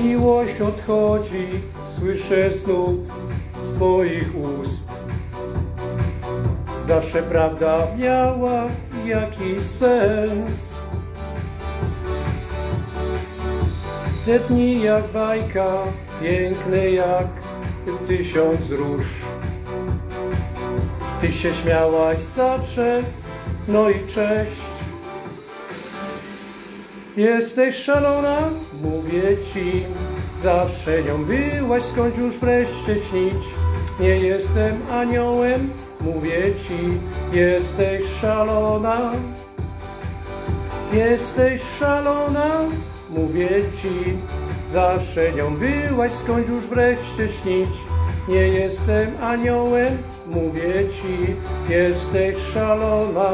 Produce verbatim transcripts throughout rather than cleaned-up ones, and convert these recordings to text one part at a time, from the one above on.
Miłość odchodzi, słyszę znów z Twoich ust. Zawsze prawda miała jakiś sens. Te dni jak bajka, piękne jak tysiąc róż. Ty się śmiałaś zawsze, no i cześć. Jesteś szalona, mówię ci, zawsze nią byłaś, skąd już wreszcie śnić. Nie jestem aniołem, mówię ci, jesteś szalona. Jesteś szalona, mówię ci, zawsze nią byłaś, skąd już wreszcie śnić. Nie jestem aniołem, mówię ci, jesteś szalona.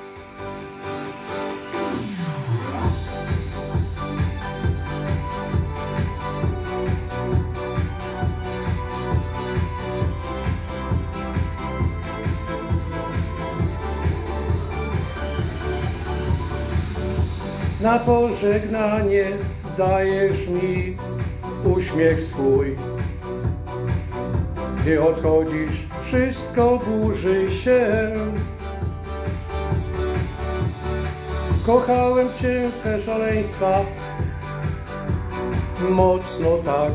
Na pożegnanie dajesz mi uśmiech swój. Gdy odchodzisz, wszystko burzy się. Kochałem cię, te szaleństwa, mocno tak.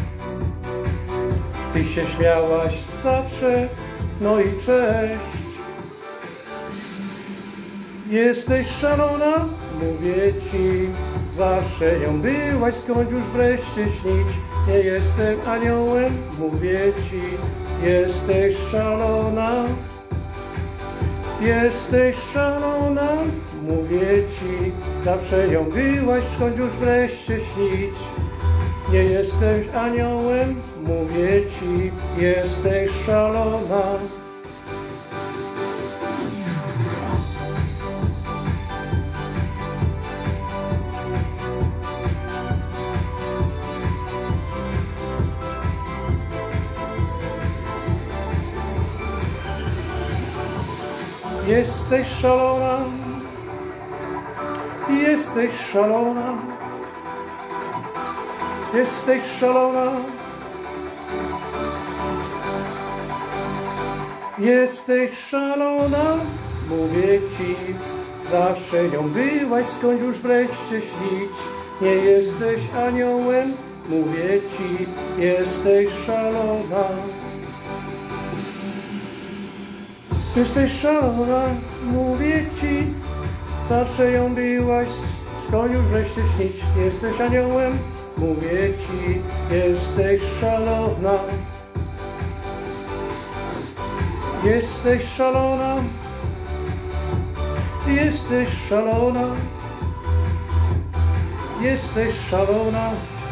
Ty się śmiałaś zawsze, no i cześć. Jesteś szalona, mówię ci, zawsze nią byłaś, skąd już wreszcie śnić. Nie jestem aniołem, mówię ci, jesteś szalona. Jesteś szalona, mówię ci, zawsze nią byłaś, skąd już wreszcie śnić. Nie jesteś aniołem, mówię ci, jesteś szalona. Jesteś szalona, jesteś szalona, jesteś szalona, jesteś szalona, mówię ci, zawsze nią byłaś, skąd już wreszcie śnić. Nie jesteś aniołem, mówię ci, jesteś szalona. Jesteś szalona, mówię ci, zawsze ją byłaś, skąd już wreszcie śnić. Jesteś aniołem, mówię ci, jesteś szalona. Jesteś szalona, jesteś szalona, jesteś szalona.